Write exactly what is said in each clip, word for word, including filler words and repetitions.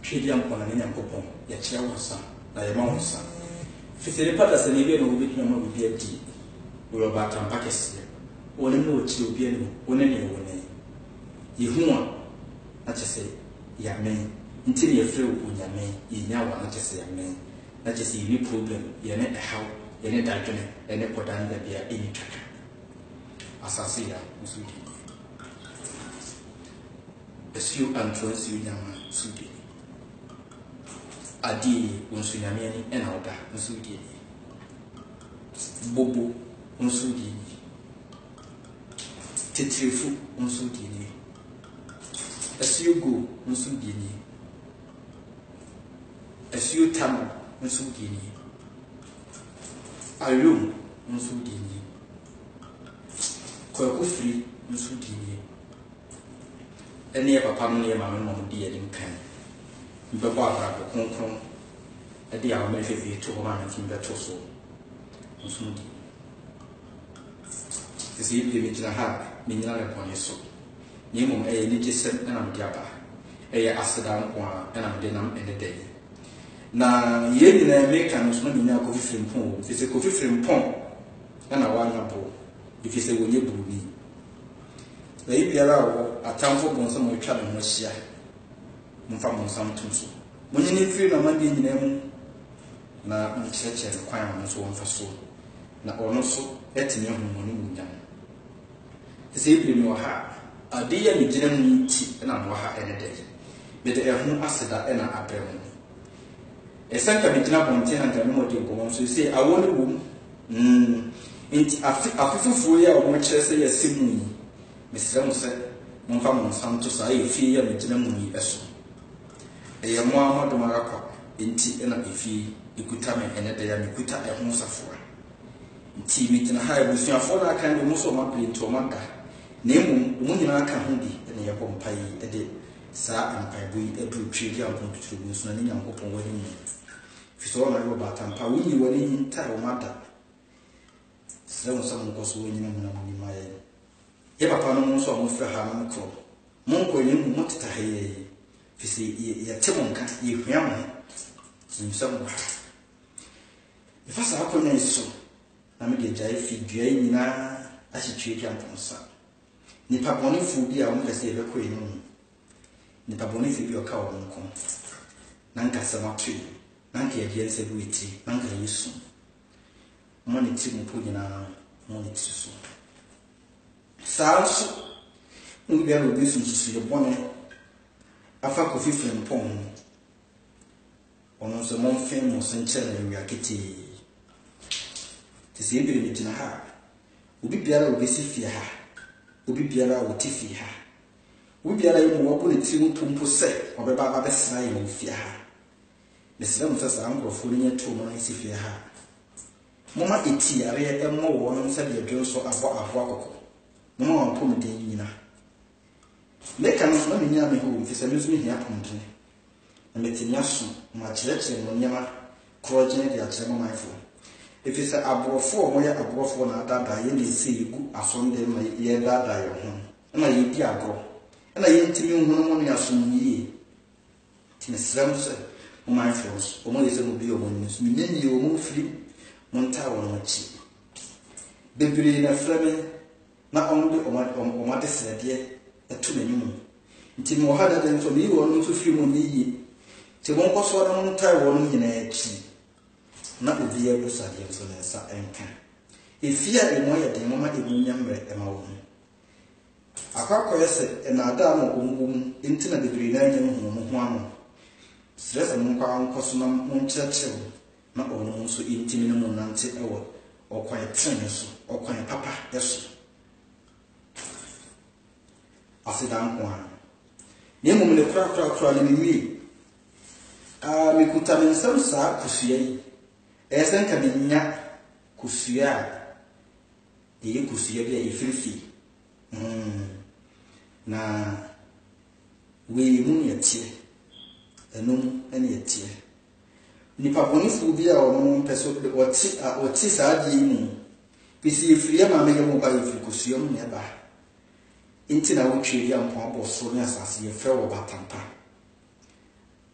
Tridium Ponanian Popon, Yachia Wasa, Nayamonsa. Fifty Patas and Indian will be no will be a tea. We were about Tampakis. One and no chill be any one any one. Yehua, not just say, Yamen, until you feel when Yamen, you now want to say Yamen. Not just any problem, you need a how, you need that, and a put under the any tracker. As I say, Musudi. As you and trans you, young Sudi. Adi, Unsunamiani, and Alda, Musudi. Bobo, Unsudi. Titrifu, Unsudi. As you go, Unsudi. As you tam, Unsudi. Alum, Unsudi. Kwakufri, Unsudi. Any of a family, my mom, dear in can. Baba, the concron, a dear maybe to one and in the torso. Unsudi. The sea limit in a hat, meaning upon his soul. Nimum a legis and I'm Jabba, a Asadam and I'm denum in the day. Now, ye in American was not in a coffee from home, if it's a coffee from pong, and a one apple, if it's a woolly booby. They be allowed a town for Bonsom or Chadon was shy. Mufam some tunso. When you need three Monday in them, now church and requirements one for so. Now, also, let me know money down. It's even your heart. A dear me didn't need tea and I'm waha any day. But the air acid and a apparel. A sanka between one ten and a number so you say, I want a room. Hm. A fifty four year old much say a simony. Miss Ram said, Monfam Santos, I fear me didn't move as a young mamma to Maraca, in tea and a fee, you could tell me and a day and you could tell a monster for. Tea meeting a high with your father kind of most of my plane to Manga. Name Munina Kahudi and your pompai a day, Sa and Paibu, a blue tree jump to Musnani and open wedding. If you saw my robot and Pawini were in Taro Mata. Some someone was winning in my head. Yepapano so mo fra ha no ko monko ni mo teta he fisi ya temonka ye hwam nsam ba ifasa akonya iso na me de jai fidua nyina ahitwe twa ntonsa nipa boni fu bi a mo kase be ko enu nipa boni fu bi o ka wo nko na nka sama twi na nka ye de se bu iti na nka yesu mo ni ti mo po nyina mo ni ti so Sans we be able to see your bonnet. A fact of fifteen pong on the more famous and challenge we are getting. To see it in a ha. We be able to see fear her. We be able to tiffy her. We be able to walk with a team to possess or a baba sign of fear her. The same as uncle fooling a two months if fear her. Mama iti area and more one said the girls or a walk. No more put me in. They cannot know me home if it's a lose me here. And let in Yasu, my church and Monyama, Crogen, the Achema my phone. If it's a above four, where above one at that, I only see you as on them, my ear that I home. And I eat Yago. And I ain't telling you no money as soon ye. Tin Sam said, my friends, almost will be a woman, meaning you move free, Monta on my cheek. The brain of Fleming. Not only on what is said yet, a two minimum. Until more harder than to me, one to few money. Till one was one on Taiwan in a tree. Not with the able science and can. If you are in way at the moment, it will remember a mountain. A cocker said, and a dam of womb, intimate degree nine and one. Stress and one cosmum, one churchill, not only so intimate monante or quiet trainers or quiet papa, yes. Asidam one. Near moment the crack crack crawling me. Ah, me could tell in some sa kusia. Essen can be nyak kusia. The kusia be a filthy. Hm. Na we moon yet tear. A no any tear. Nipa bonifu be our moon person or tis or tis a dim. Be see if you are making mobile kusium nearby. Inti na wotwe ya mpon bo so ne asase ye fe wo batampa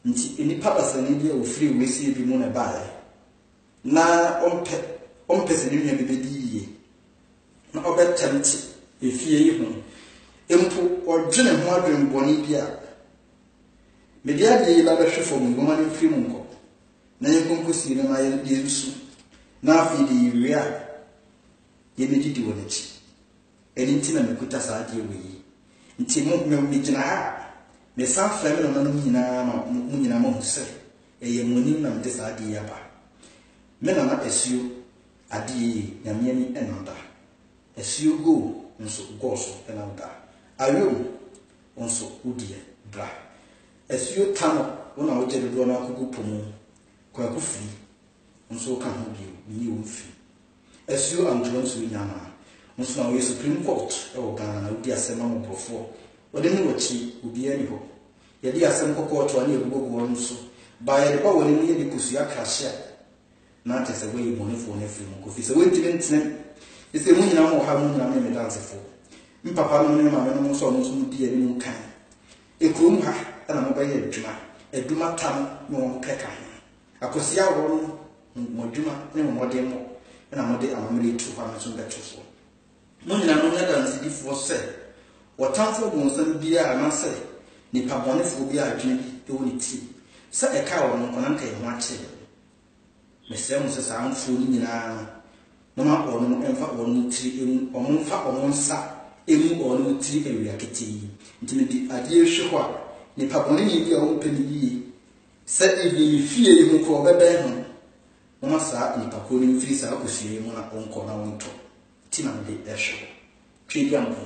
nti eni papa sani dia o free we si bi mu na bae na ompe ompe se nua bi bedi yie na obetemti efie yi ho empo odwene ho adwen boni bia me dia de la be hwefo mu ngoma ne free mu nko na yenkonkosi ne ma ye nsu na afi di ria ye me didi wonechi eni nti na mekuta saa die we yi nti mo me gina ha me san frame no no nyina ma mu nyina ma huse eye monim na mde saa die ya ba me na na esuo ade nyame ni enonda esuo go nso go so enonda ayom nso udie bra esuo tano wona wo jede do na akugu pomu kwa kufiri nso ka ho bi ni wo mfi esuo antro nso nyama nso na wo Supreme Court e wo Ghana na udi asema mo brofo wode ni wachi obi ani ho ye di asem kokko to ani egugogo nso ba ye ba woni ni ye kusu akrahye na tese we ibonefo na firi mo kofi se we ntime ntine ese mu nyina mo ha mu nyina me dansefo mpapa no ne ma me no so no so di ani mu kan ekrom ha na mo ba ye adwuma adwuma tam no won keka akosi awo no mo adwuma ne mo de mo na mo de amamre tu ha so beto so mo nyina no nya dansefo se watamfo gonsan bia na se ni pabonefo bia adwene bi e woni ti se e ka wo no konanka e ho ache mesem se sa amfo ni nyina no ma ono emfa ono tiri emu omo fa omo nsa emu ono tiri ewia keti nti me di ade ehwe ho a ni pabone ni bia wo peni yi se e bi fie yi ho ko bebe ho no ma sa ni pakoni mfiri sa akosue mu na onko na wonto ti na de ehwe twedi ampo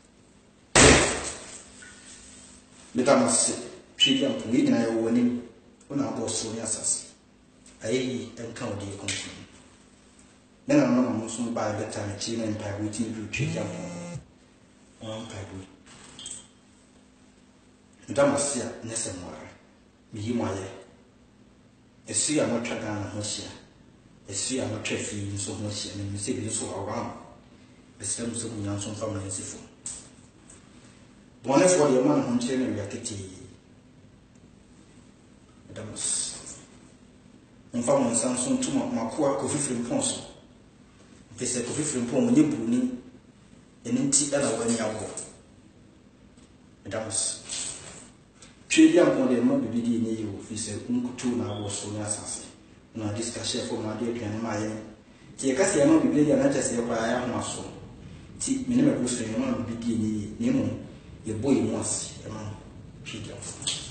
Metamasi, Chidian Puin, I owe him when I was so near us. I encountered the company. Then I know Muslim by the time a chin and pie waiting to Chidian on pie. Metamasi, Nessamore, be my a sea I'm not Tragana Hosia, a sea I'm not treffy so much and you say so around. The stems of young from my phone. One is for the man who chain and yakety. Damas. On found Samson to my poor coffee from Ponso. If it's a coffee from Pon, you bruni, and in tea and a when you are. Damas. Trade young on the mob be near you, if it's a uncle now was so necessary. No discussion for my dear grandmother. Take us a mob be and I just say why I am muscle. Tea, minimum was a man be near you. Your boy wants a man, Peter.